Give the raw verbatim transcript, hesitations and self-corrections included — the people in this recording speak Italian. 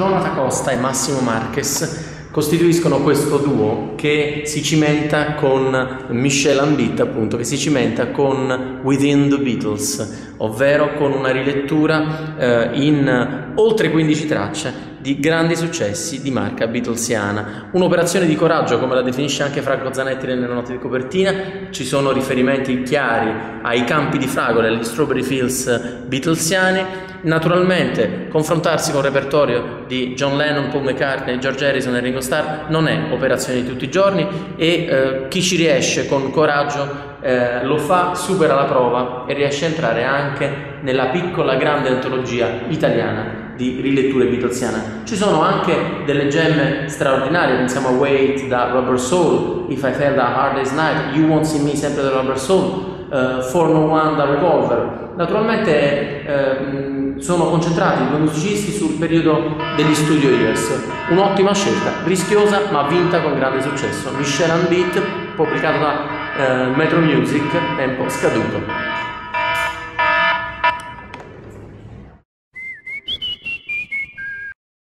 Jonathan Costa e Massimo Marquez costituiscono questo duo che si cimenta con Michel Ambit, appunto, che si cimenta con Within the Beatles, ovvero con una rilettura eh, in oltre quindici tracce di grandi successi di marca beatlesiana. Un'operazione di coraggio, come la definisce anche Franco Zanetti nelle note di copertina. Ci sono riferimenti chiari ai campi di fragole, agli Strawberry Fields beatlesiani. Naturalmente confrontarsi con il repertorio di John Lennon, Paul McCartney, George Harrison e Ringo Starr non è operazione di tutti i giorni e eh, chi ci riesce con coraggio eh, lo fa, supera la prova e riesce a entrare anche nella piccola grande antologia italiana di riletture beatlesiane. Ci sono anche delle gemme straordinarie, pensiamo a Wait da Rubber Soul, If I Fell da Hard Day's Night, You Won't See Me sempre da Rubber Soul, uh, For No One da Revolver. Naturalmente eh, sono concentrati i due musicisti sul periodo degli studio years. Un'ottima scelta, rischiosa ma vinta con grande successo. Michel Ambit, pubblicato da eh, Metro Music, tempo scaduto.